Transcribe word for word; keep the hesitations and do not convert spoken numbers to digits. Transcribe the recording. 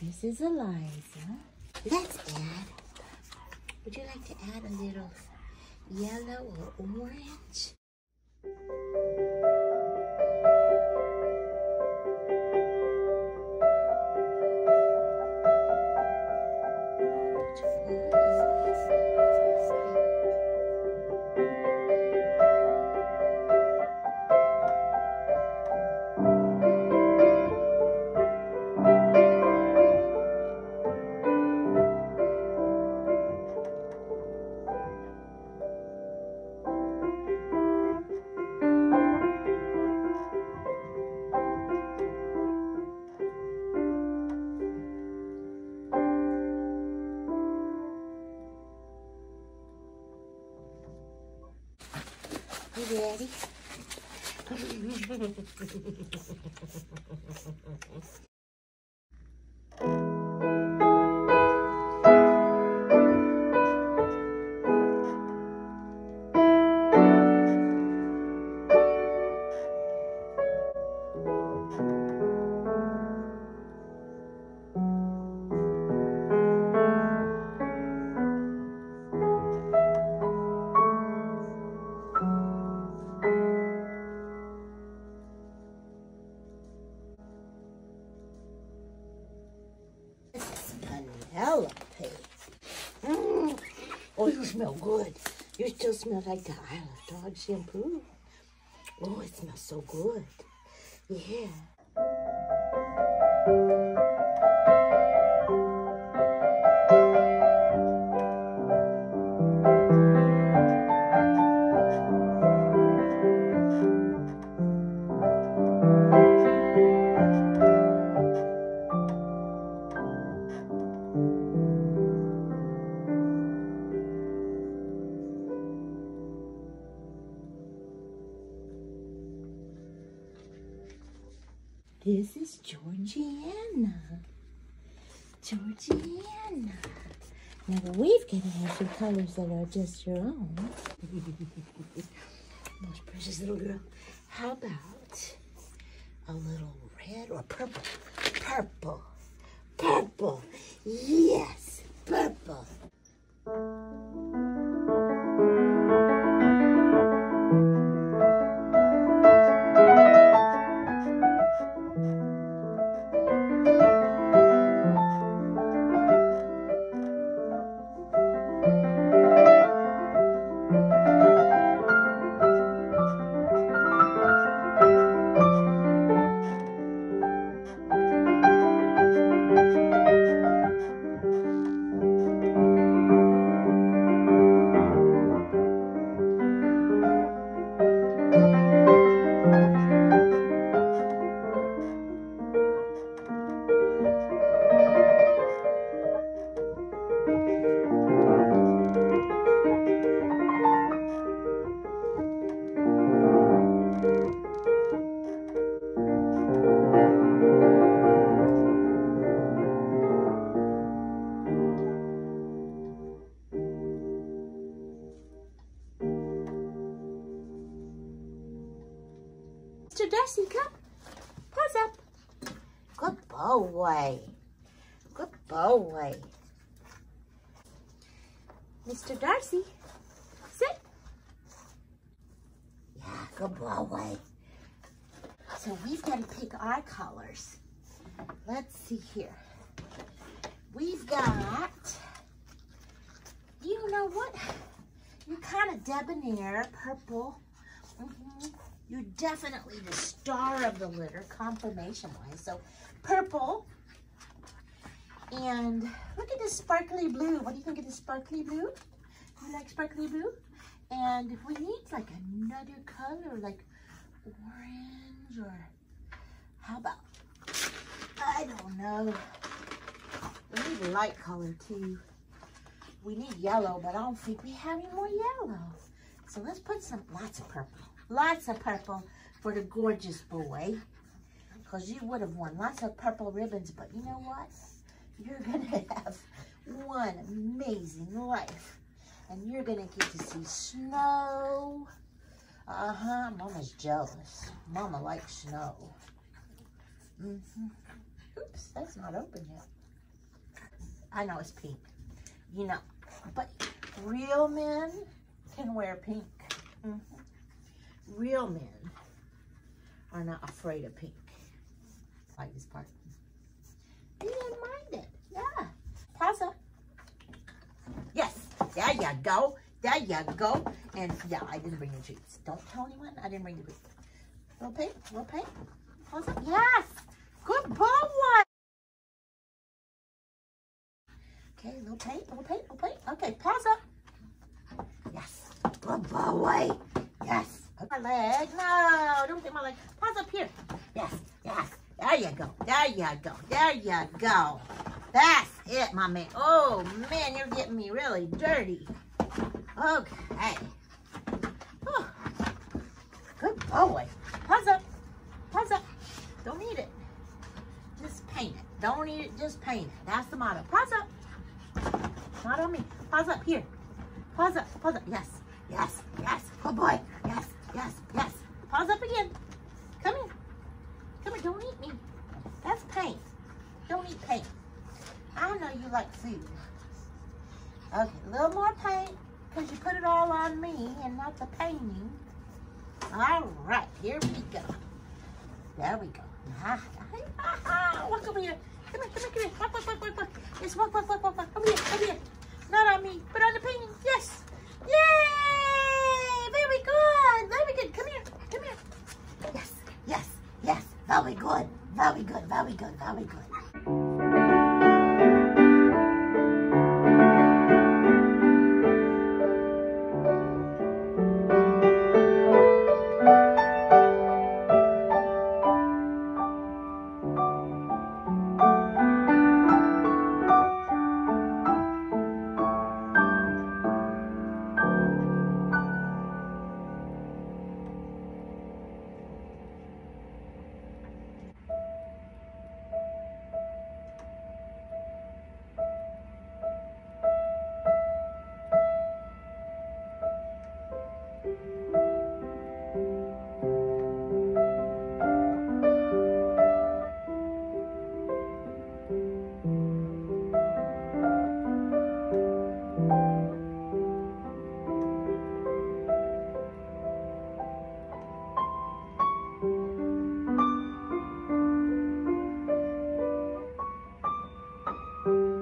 This is Eliza. Let's add, would you like to add a little yellow or orange? You ready? Penelope. Mm. Oh, you smell good. You still smell like the Isle of Dog shampoo. Oh, it smells so good. Yeah. This is Georgiana. Georgiana. Now we've got to have some colors that are just your own. Most precious little girl. How about a little red or purple? Purple. Purple. Yes, purple. Mister Darcy, come. Paws up. Good boy. Good boy. Mister Darcy, sit. Yeah, good boy. So we've got to pick our colors. Let's see here. We've got, you know what? You're kind of debonair, purple. Mm-hmm. You're definitely the star of the litter, confirmation-wise. So, purple. And look at this sparkly blue. What do you think of this sparkly blue? You like sparkly blue? And we need like another color, like orange or how about, I don't know. We need a light color too. We need yellow, but I don't think we have any more yellow. So let's put some, lots of purple. Lots of purple for the gorgeous boy, because you would have won lots of purple ribbons, but you know what? You're going to have one amazing life, and you're going to get to see snow. Uh-huh, Mama's jealous. Mama likes snow. Mm-hmm. Oops, that's not open yet. I know it's pink, you know, but real men can wear pink. Mm-hmm. Real men are not afraid of pink. I like this part. He didn't mind it. Yeah. Pause up. Yes. There you go. There you go. And yeah, I didn't bring the treats. Don't tell anyone I didn't bring the treats. Little pink. Little pink. Pause up. Yes. Good boy. Okay, little paint, little paint, little paint. Okay, pause up. Yes. Good boy. Yes. My leg. No, don't get my leg. Pause up here. Yes, yes. There you go. There you go. There you go. That's it, my man. Oh, man, you're getting me really dirty. Okay. Oh. Good boy. Pause up. Pause up. Don't need it. Just paint it. Don't need it. Just paint it. That's the motto. Pause up. Not on me. Pause up here. Pause up. Pause up. Yes. Yes. Yes. Good boy. Yes. Yes. Yes. Pause up again. Come here. Come here. Don't eat me. That's paint. Don't eat paint. I know you like food. Okay. A little more paint because you put it all on me and not the painting. All right. Here we go. There we go. Ah, ah, ah, walk over here. Come here, come here, come here. Walk, walk, walk, walk, walk. Yes, walk, walk, walk, walk, walk. Over here, over here. Not on me, but on the painting. Yes. Yay! Very good. Very good. Come here. Come here. Yes, yes, yes. Very good. Very good. Very good. Very good. Thank you.